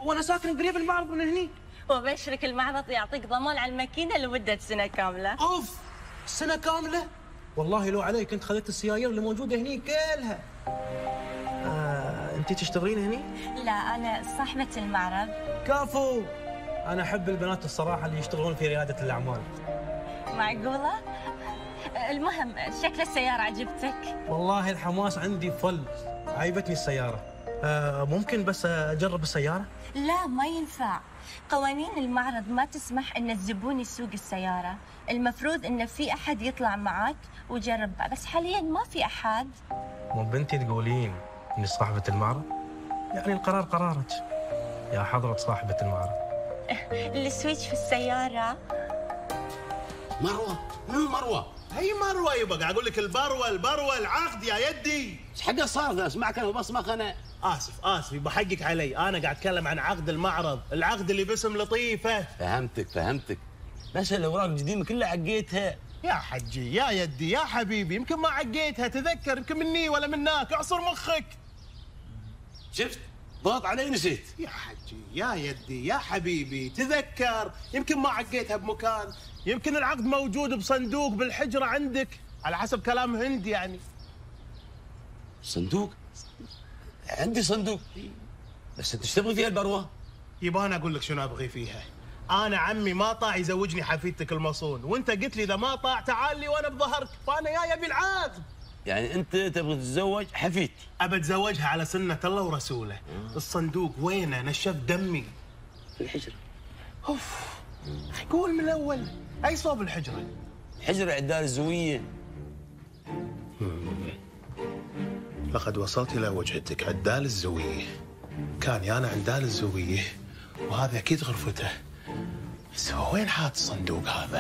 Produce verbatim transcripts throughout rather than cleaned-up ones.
وانا ساكن قريب المعرض من هني. وبشرك المعرض يعطيك ضمان على الماكينه لمده سنه كامله. اوف، سنه كامله؟ والله لو علي كنت خذيت السيايير اللي موجوده هني كلها. آه، انت تشتغلين هني؟ لا، انا صاحبه المعرض. كافو. انا احب البنات الصراحه اللي يشتغلون في رياده الاعمال. معقوله؟ المهم، شكل السياره عجبتك؟ والله الحماس عندي فل. عجبتني السياره. آه، ممكن بس اجرب السياره؟ لا، ما ينفع. قوانين المعرض ما تسمح ان الزبون يسوق السياره. المفروض ان في احد يطلع معك وجرب، بس حاليا ما في احد. مو بنتي تقولين اني صاحبه المعرض؟ يعني القرار قرارك يا حضره صاحبه المعرض. السويتش في السياره. مروه، منو مروه؟ هي مروه يبا، قاعد اقول لك البروه البروه العقد يا يدي. ايش حقه صار؟ اسمعك انا وبصمك انا. اسف اسف يبا، حقك علي، انا قاعد اتكلم عن عقد المعرض، العقد اللي باسم لطيفه. فهمتك فهمتك، بس الاوراق القديمه كلها عقيتها. يا حجي يا يدي يا حبيبي، يمكن ما عقيتها، تذكر يمكن مني ولا منك، اعصر مخك. شفت؟ ضغط علي نسيت. يا حجي يا يدي يا حبيبي، تذكر يمكن ما عقيتها بمكان، يمكن العقد موجود بصندوق بالحجره عندك، على حسب كلام هند يعني. صندوق؟ عندي صندوق، بس انت ايش تبغي فيها البروه؟ يبا انا اقول لك شنو ابغي فيها. انا عمي ما طاع يزوجني حفيدتك المصون، وانت قلت لي اذا ما طاع تعال لي وانا بظهرك، فانا يا يبي العقد. يعني انت تبغى تتزوج حفيدتي؟ ابى اتزوجها على سنه الله ورسوله. آه. الصندوق وينه؟ نشف دمي. في الحجره. اوف، قول من الاول، اي صوب الحجره؟ حجره عدال الزويه. لقد وصلت الى وجهتك، عدال الزويه. كان يانا عدال الزويه، وهذا اكيد غرفته. بس هو وين حاط الصندوق هذا؟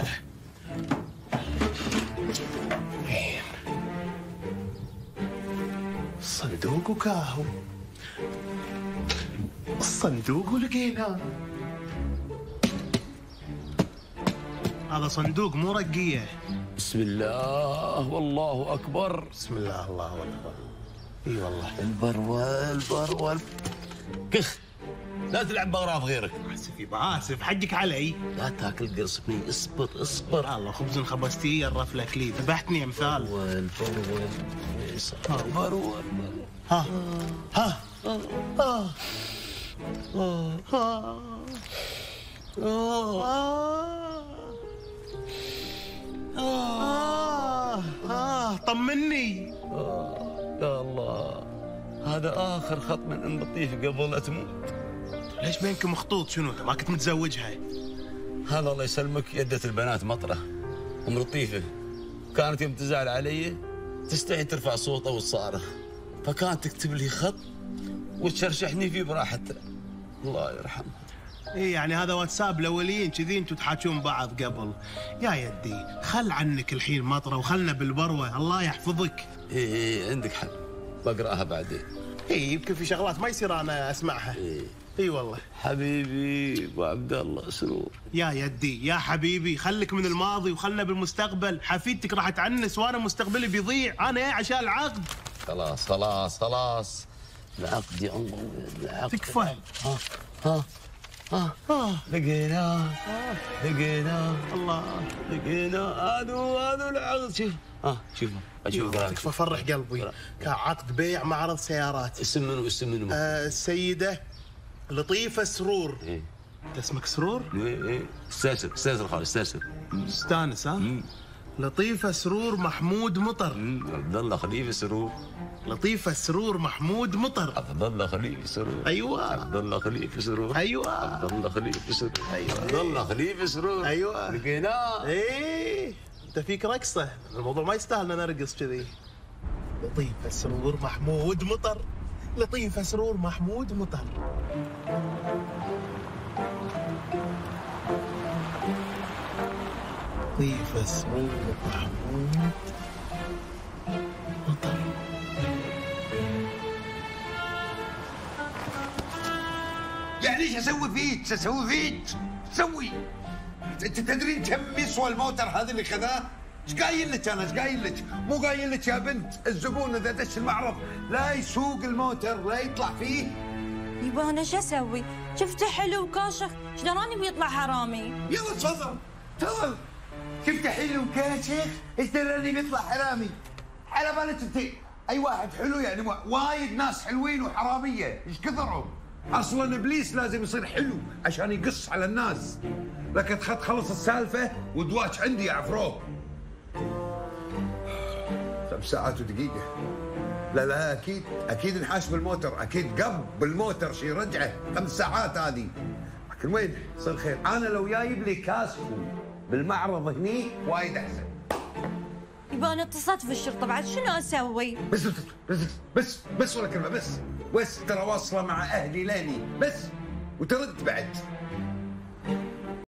وين؟ الصندوق وكاهو. الصندوق ولقيناه. هذا صندوق مو رقيه. بسم الله والله اكبر. بسم الله الله اكبر. اي والله. البروه البروه. كخ، لا تلعب باغراض غيرك. اسف يبا اسف، حقك علي. لا تاكل قرصني، اصبر اصبر. الله، خبز خبزتي يرف لك لي، ذبحتني يا مثال. البروه البروه. ها ها ها ها ها ها طمني. يا الله، هذا آخر خط من أم لطيفة قبل لا تموت. ليش بينكم خطوط؟ شنو ما كنت متزوجها؟ هذا الله يسلمك يدة البنات مطرة. أم لطيفة كانت يوم تزعل علي تستحي ترفع صوتها وتصارخ، فكانت تكتب لي خط وتشرشحني فيه براحتها. الله يرحمها. ايه يعني هذا واتساب الاولين كذي انتم تحاكون بعض قبل. يا يدي خل عنك الحين مطره وخلنا بالبروه، الله يحفظك. ايه ايه عندك حق، بقراها بعدين. ايه يمكن في شغلات ما يصير انا اسمعها. ايه اي والله. حبيبي ابو عبد الله سرور. يا يدي يا حبيبي، خليك من الماضي وخلنا بالمستقبل، حفيدتك راح تعنس وانا مستقبلي بيضيع، انا جاي عشان العقد. خلاص خلاص خلاص، العقد يا الله العقد. تكفى. ها ها ها ها لقيناه لقيناه الله لقيناه. هذا هذا العقد. شوف ها شوف اشوف. تكفى فرح قلبي. كعقد بيع معرض سيارات. اسم منو اسم منو؟ آه السيدة لطيفة سرور. ايه انت اسمك سرور؟ ايه ايه استاذر استاذر خالد استاذر. استانس ها؟ مم. لطيفة سرور محمود مطر. عبد الله خليفة سرور. لطيفة سرور محمود مطر. عبد الله خليفة سرور. ايوه عبد الله خليفة سرور. ايوه عبد الله خليفة سرور. ايوه عبد الله خليفة سرور. ايوه لقيناه. ايه انت فيك رقصة، الموضوع ما يستاهل ان نرقص كذي. لطيفة سرور محمود مطر. لطيفة سرور محمود مطر. لطيفة سرور محمود مطر. يعني ايش اسوي فيك؟ ايش اسوي فيك؟ تسوي؟ انت تدرين كم يسوى الموتر هذا اللي خذاه؟ ايش قايل لك انا؟ ايش قايل لك؟ مو قايل لك يا بنت الزبون اذا دش المعرض لا يسوق الموتر لا يطلع فيه؟ يبا انا شو اسوي؟ شفته حلو وكاشخ، ايش دراني بيطلع حرامي؟ يلا تفضل تفضل. شفته حلو وكاشخ، ايش دراني بيطلع حرامي؟ على بالك انت اي واحد حلو يعني وايد ناس حلوين وحراميه، ايش كثرهم؟ اصلا ابليس لازم يصير حلو عشان يقص على الناس. لكن تخلص السالفه ودواش عندي يا عفروه. خمس ساعات ودقيقه. لا لا اكيد اكيد انحاش بالموتر، اكيد قب بالموتر شي رجعه خمس ساعات هذه. لكن وين صار خير؟ انا لو جايب لي كاسكو بالمعرض هني وايد احسن. يبا انا اتصلت بالشرطه بعد شنو اسوي؟ بس بس بس بس ولا كلمه بس بس ترى واصله مع اهلي لاني بس وترد بعد.